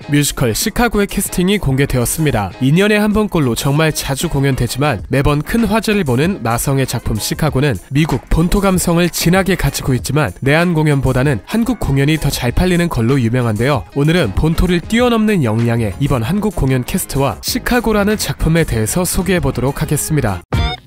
뮤지컬 시카고의 캐스팅이 공개되었습니다. 2년에 한 번꼴로 정말 자주 공연되지만 매번 큰 화제를 보는 나성의 작품 시카고는 미국 본토 감성을 진하게 가지고 있지만 내한 공연보다는 한국 공연이 더 잘 팔리는 걸로 유명한데요. 오늘은 본토를 뛰어넘는 역량의 이번 한국 공연 캐스트와 시카고라는 작품에 대해서 소개해보도록 하겠습니다.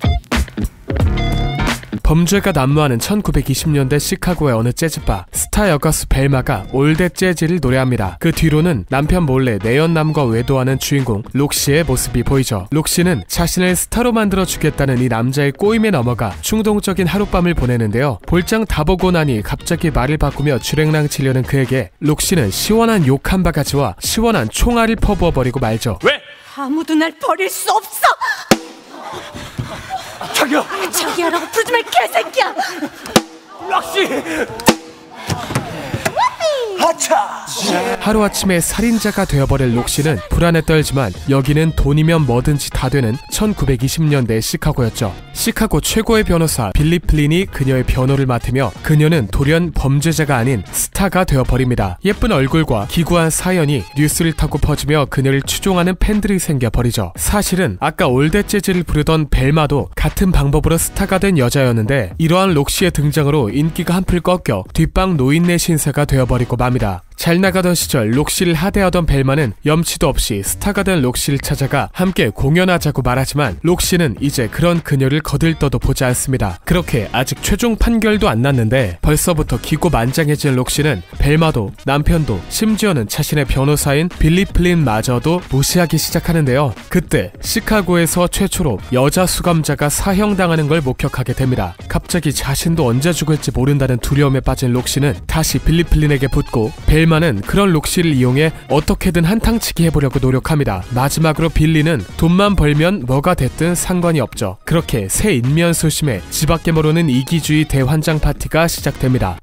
범죄가 난무하는 1920년대 시카고의 어느 재즈바, 스타 여가수 벨마가 올댓 재즈를 노래합니다. 그 뒤로는 남편 몰래 내연남과 외도하는 주인공 록시의 모습이 보이죠. 록시는 자신을 스타로 만들어주겠다는 이 남자의 꼬임에 넘어가 충동적인 하룻밤을 보내는데요. 볼장 다 보고 나니 갑자기 말을 바꾸며 주랭랑 치려는 그에게 록시는 시원한 욕 한 바가지와 시원한 총알을 퍼부어버리고 말죠. 왜? 아무도 날 버릴 수 없어! 자기야라고 부르지 말 개새끼야! 록시! 하차! 하루아침에 살인자가 되어버릴 록시는 불안에 떨지만 여기는 돈이면 뭐든지 다 되는 1920년대 시카고였죠. 시카고 최고의 변호사 빌리 플린이 그녀의 변호를 맡으며 그녀는 돌연 범죄자가 아닌 스타가 되어버립니다. 예쁜 얼굴과 기구한 사연이 뉴스를 타고 퍼지며 그녀를 추종하는 팬들이 생겨버리죠. 사실은 아까 올댓 재즈를 부르던 벨마도 같은 방법으로 스타가 된 여자였는데 이러한 록시의 등장으로 인기가 한풀 꺾여 뒷방 노인네 신세가 되어버리고 맙니다. 잘 나가던 시절 록시를 하대하던 벨마는 염치도 없이 스타가 된 록시를 찾아가 함께 공연하자고 말하지만 록시는 이제 그런 그녀를 거들떠도 보지 않습니다. 그렇게 아직 최종 판결도 안 났는데 벌써부터 기고만장해진 록시는 벨마도 남편도 심지어는 자신의 변호사인 빌리 플린마저도 무시하기 시작하는데요. 그때 시카고에서 최초로 여자 수감자가 사형당하는 걸 목격하게 됩니다. 갑자기 자신도 언제 죽을지 모른다는 두려움에 빠진 록시는 다시 빌리 플린에게 붙고 벨마는 그런 록시를 이용해 어떻게든 한탕치기 해보려고 노력합니다. 마지막으로 빌리는 돈만 벌면 뭐가 됐든 상관이 없죠. 그렇게 새 인면소심해 지밖에 모르는 이기주의 대환장 파티가 시작됩니다.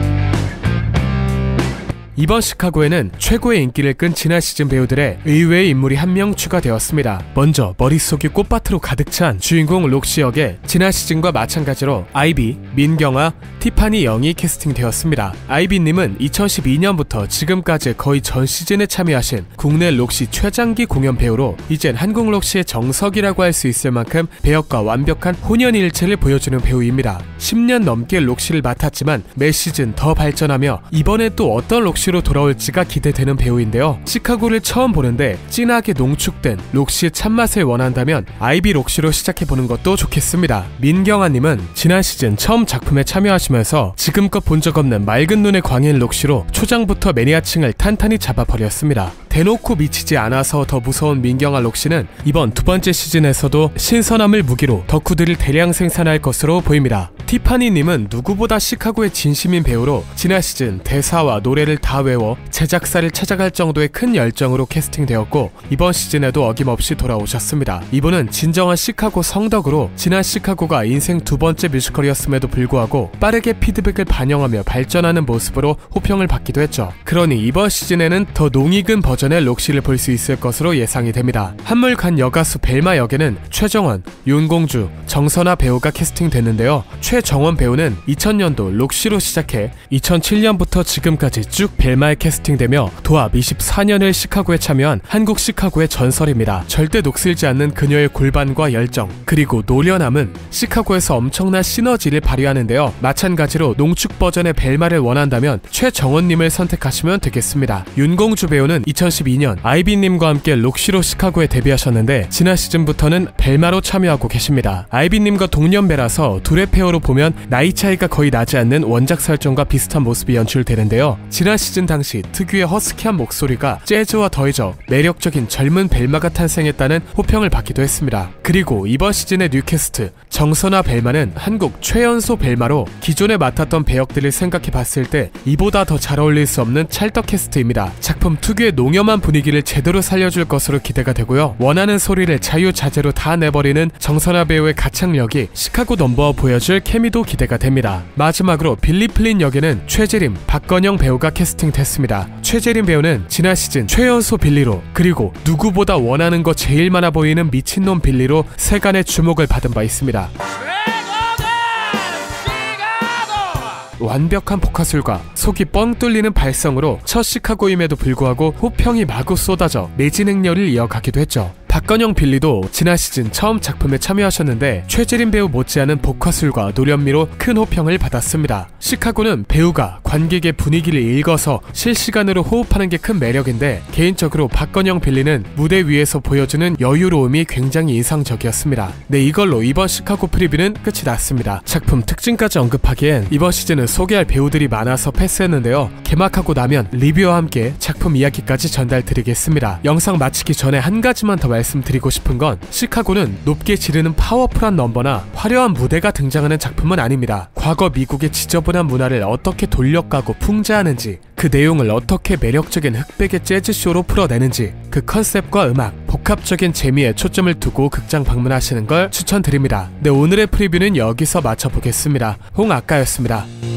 이번 시카고에는 최고의 인기를 끈 지난 시즌 배우들의 의외의 인물이 한 명 추가되었습니다. 먼저 머릿속이 꽃밭으로 가득 찬 주인공 록시 역에 지난 시즌과 마찬가지로 아이비, 민경아, 티파니 영이 캐스팅되었습니다. 아이비님은 2012년부터 지금까지 거의 전 시즌에 참여하신 국내 록시 최장기 공연 배우로 이젠 한국 록시의 정석이라고 할 수 있을 만큼 배역과 완벽한 혼연일체를 보여주는 배우입니다. 10년 넘게 록시를 맡았지만 매 시즌 더 발전하며 이번에 또 어떤 록시로 돌아올지가 기대되는 배우인데요. 시카고를 처음 보는데 진하게 농축된 록시의 참맛을 원한다면 아이비 록시로 시작해보는 것도 좋겠습니다. 민경아님은 지난 시즌 처음 작품에 참여하시면서 지금껏 본 적 없는 맑은 눈의 광인 록시로 초장부터 매니아층을 탄탄히 잡아버렸습니다. 대놓고 미치지 않아서 더 무서운 민경아 록시는 이번 두 번째 시즌에서도 신선함을 무기로 덕후들을 대량 생산할 것으로 보입니다. 티파니님은 누구보다 시카고의 진심인 배우로 지난 시즌 대사와 노래를 다 외워 제작사를 찾아갈 정도의 큰 열정으로 캐스팅되었고 이번 시즌에도 어김없이 돌아오셨습니다. 이분은 진정한 시카고 성덕으로 지난 시카고가 인생 두 번째 뮤지컬이었음에도 불구하고 빠르게 피드백을 반영하며 발전하는 모습으로 호평을 받기도 했죠. 그러니 이번 시즌에는 더 농익은 버전의 록시를 볼 수 있을 것으로 예상이 됩니다. 한물간 여가수 벨마 역에는 최정원, 윤공주, 정선아 배우가 캐스팅됐는데요. 최정원 배우는 2000년도 록시로 시작해 2007년부터 지금까지 쭉 벨마에 캐스팅되며 도합 24년을 시카고에 참여한 한국 시카고의 전설입니다. 절대 녹슬지 않는 그녀의 골반과 열정 그리고 노련함은 시카고에서 엄청난 시너지를 발휘하는데요. 마찬가지로 농축 버전의 벨마를 원한다면 최정원님을 선택하시면 되겠습니다. 윤공주 배우는 2012년 아이비님과 함께 록시로 시카고에 데뷔하셨는데 지난 시즌부터는 벨마로 참여하고 계십니다. 아이비님과 동년배라서 둘의 페어로 보면 나이 차이가 거의 나지 않는 원작 설정과 비슷한 모습이 연출되는데요. 지난 시즌 당시 특유의 허스키한 목소리가 재즈와 더해져 매력적인 젊은 벨마가 탄생했다는 호평을 받기도 했습니다. 그리고 이번 시즌의 뉴캐스트 정선아 벨마는 한국 최연소 벨마로 기존에 맡았던 배역들을 생각해봤을 때 이보다 더 잘 어울릴 수 없는 찰떡 캐스트입니다. 작품 특유의 농염한 분위기를 제대로 살려줄 것으로 기대가 되고요. 원하는 소리를 자유자재로 다 내버리는 정선아 배우의 가창력이 시카고 넘버와 보여줄 케미도 기대가 됩니다. 마지막으로 빌리 플린 역에는 최재림, 박건영 배우가 캐스팅됐습니다. 최재림 배우는 지난 시즌 최연소 빌리로 그리고 누구보다 원하는 거 제일 많아 보이는 미친놈 빌리로 세간의 주목을 받은 바 있습니다. 완벽한 복화술과 속이 뻥 뚫리는 발성으로 첫 시카고임에도 불구하고 호평이 마구 쏟아져 매진 행렬을 이어가기도 했죠. 박건영 빌리도 지난 시즌 처음 작품에 참여하셨는데 최재림 배우 못지않은 복화술과 노련미로 큰 호평을 받았습니다. 시카고는 배우가 관객의 분위기를 읽어서 실시간으로 호흡하는 게 큰 매력인데 개인적으로 박건영 빌리는 무대 위에서 보여주는 여유로움이 굉장히 인상적이었습니다. 네, 이걸로 이번 시카고 프리뷰는 끝이 났습니다. 작품 특징까지 언급하기엔 이번 시즌은 소개할 배우들이 많아서 패스했는데요. 개막하고 나면 리뷰와 함께 작품 이야기까지 전달드리겠습니다. 영상 마치기 전에 한 가지만 더 말씀드리고 싶은 건 시카고는 높게 지르는 파워풀한 넘버나 화려한 무대가 등장하는 작품은 아닙니다. 과거 미국의 지저분한 문화를 어떻게 돌려가고 풍자하는지, 그 내용을 어떻게 매력적인 흑백의 재즈쇼로 풀어내는지, 그 컨셉과 음악, 복합적인 재미에 초점을 두고 극장 방문하시는 걸 추천드립니다. 네, 오늘의 프리뷰는 여기서 마쳐보겠습니다. 홍아까였습니다.